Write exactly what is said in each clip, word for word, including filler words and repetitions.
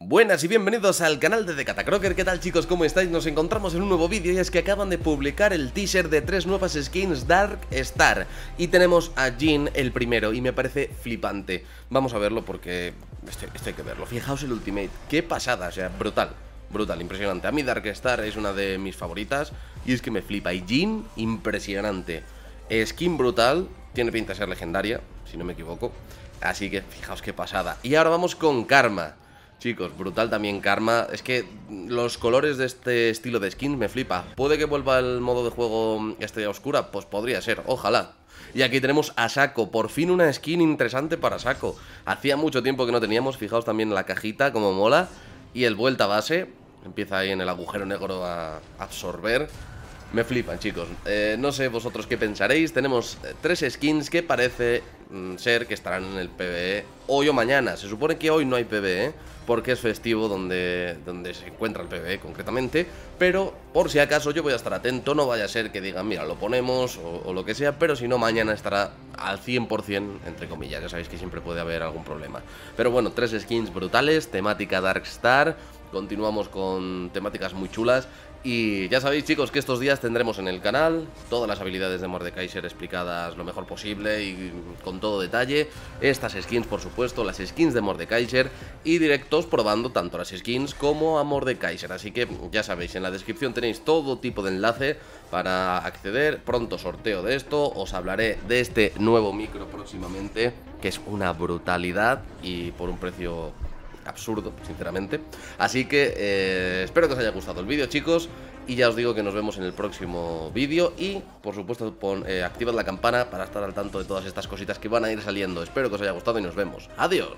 Buenas y bienvenidos al canal de The Catacroker. ¿Qué tal, chicos? ¿Cómo estáis? Nos encontramos en un nuevo vídeo y es que acaban de publicar el teaser de tres nuevas skins Dark Star y tenemos a Jhin el primero y me parece flipante. Vamos a verlo porque esto, esto hay que verlo. Fijaos el ultimate, qué pasada, o sea, brutal, brutal, impresionante. A mí Dark Star es una de mis favoritas y es que me flipa. Y Jhin, impresionante, skin brutal, tiene pinta de ser legendaria, si no me equivoco. Así que fijaos qué pasada. Y ahora vamos con Karma. Chicos, brutal también Karma. Es que los colores de este estilo de skins me flipa. ¿Puede que vuelva el modo de juego Estrella Oscura? Pues podría ser, ojalá. Y aquí tenemos a Shaco, por fin una skin interesante para Shaco. Hacía mucho tiempo que no teníamos, fijaos también la cajita como mola. Y el vuelta base, empieza ahí en el agujero negro a absorber. Me flipan, chicos. Eh, no sé vosotros qué pensaréis. Tenemos eh, tres skins que parece mm, ser que estarán en el PvE hoy o mañana. Se supone que hoy no hay PvE porque es festivo donde, donde se encuentra el PvE concretamente. Pero por si acaso yo voy a estar atento. No vaya a ser que digan, mira, lo ponemos o, o lo que sea. Pero si no, mañana estará al cien por cien, entre comillas. Ya sabéis que siempre puede haber algún problema. Pero bueno, tres skins brutales. Temática Dark Star. Continuamos con temáticas muy chulas. Y ya sabéis, chicos, que estos días tendremos en el canal todas las habilidades de Mordekaiser explicadas lo mejor posible y con todo detalle. Estas skins, por supuesto, las skins de Mordekaiser y directos probando tanto las skins como a Mordekaiser. Así que ya sabéis, en la descripción tenéis todo tipo de enlace para acceder. Pronto sorteo de esto, os hablaré de este nuevo micro próximamente, que es una brutalidad y por un precio absurdo, sinceramente. Así que eh, espero que os haya gustado el vídeo, chicos. Y ya os digo que nos vemos en el próximo vídeo. Y, por supuesto, pon, eh, activad la campana para estar al tanto de todas estas cositas que van a ir saliendo. Espero que os haya gustado y nos vemos. ¡Adiós!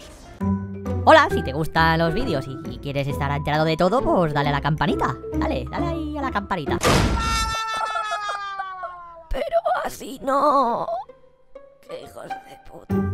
Hola, si te gustan los vídeos y, y quieres estar enterado de todo, pues dale a la campanita. Dale, dale ahí a la campanita. Pero así no. ¡Qué hijos de puta!